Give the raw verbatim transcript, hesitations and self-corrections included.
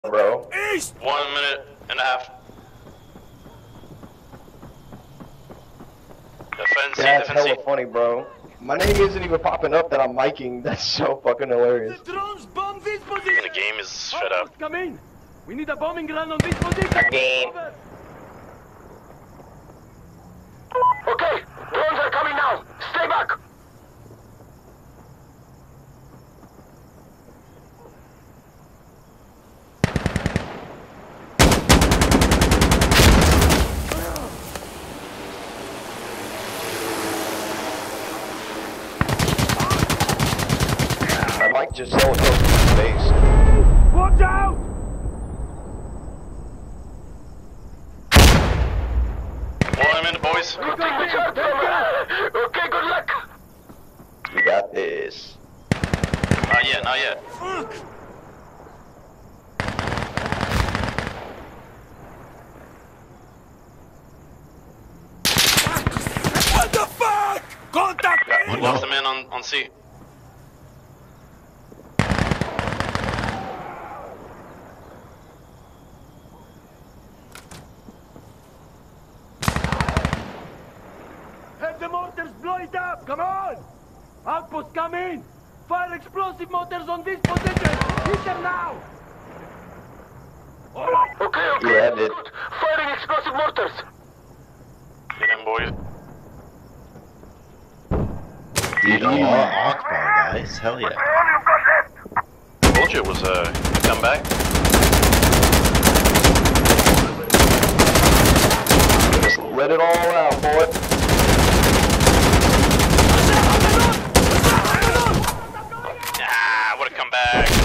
bro. East! One minute and a half. Defend C, That's defend C. hella funny, bro. My name isn't even popping up that I'm miking. That's so fucking hilarious. The drones bomb this position! The game is shut up. Come in! We need a bombing run on this position! Again. Over. Okay, drones are coming now. Stay back. I might just so close to his face. Watch out! One minute, boys. Good thing we shot them. Okay, good luck. We got this. Not yet, not yet. Fuck! What the fuck? Contact! We lost the man on, on C. Have the mortars blow it up! Come on! Outpost, come in! Fire explosive motors on this position! Hit them now! Alright! Okay, okay. Yeah, I did. Good. Firing explosive mortars. Get in, boys. Dude, Allah Akbar, guys. Hell yeah. Told you it was uh, a comeback. Just let it all out, boy. Ah, what a comeback.